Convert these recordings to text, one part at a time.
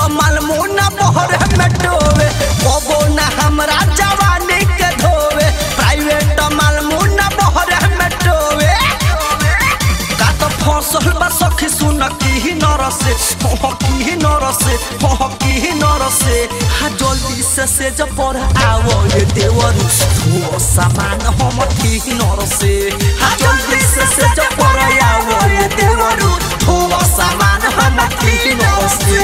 तो मालमुना बहरे में डोवे कबो ना हमरा जवानी के धोवे प्राइवेट मालमुना बहरे में डोवे का तो फसल बा सखी सुन की नरसे की नरसे की नरसे हा जल्दी से जब पर आवो ये देवरू तू सामान हम की नरसे हा जल्दी से जब पर आवो ये देवरू तू सामान हम की नरसे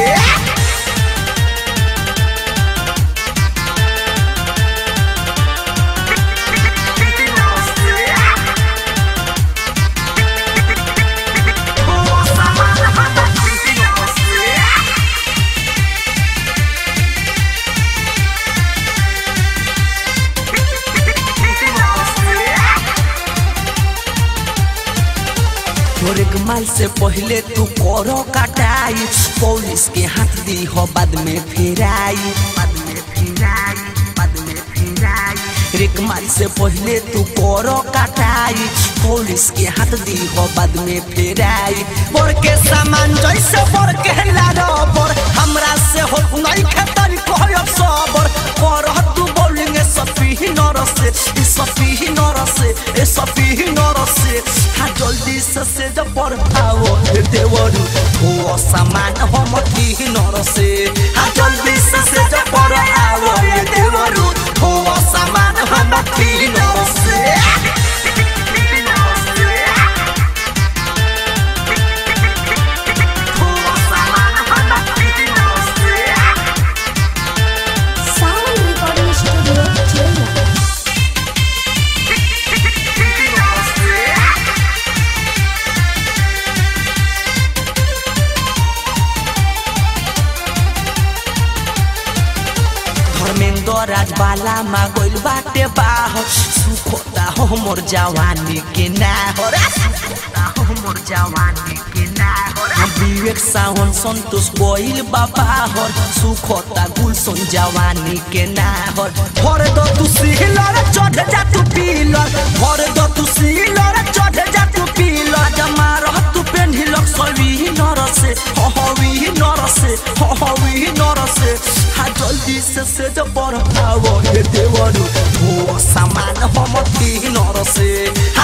एक माइल से पहले तू करो कटाई पुलिस के हाथ दी हो बाद में फिराई एक माइल से पहले तू करो कटाई पुलिस के हाथ दी हो बाद में फिराई और के सामान जैसे पर के लारो पर हमरा से हो नहीं खतन कोई सबर कर तू बोलिंग सफी नरसे सफी नरसे ए सफी नरसे हा जल्दी से जब पर आओ देवरू ओ सामान हम की नरसे हा जल्दी से जब पर आओ देवरू ओ सामान हम की नरसे राजबाला मा गोइल बाटे बाहर सुखोता हो मोर जवानी के ना हो सुखोता हो मोर जवानी के ना हो विवेक सावन संतोष गोइल बाहर सुखोता गुलशन जवानी के ना हो भर दो तू सिलर चढ़ जा तू पीलर भर दो तू सिलर चढ़ जा तू पीलर जमा रह तू पेन्हिल सवी नरसे हवी नरसे हवी नरसे हा जल्दी से जब पर आवो हे देवरू ओ सामान हम की नरसे।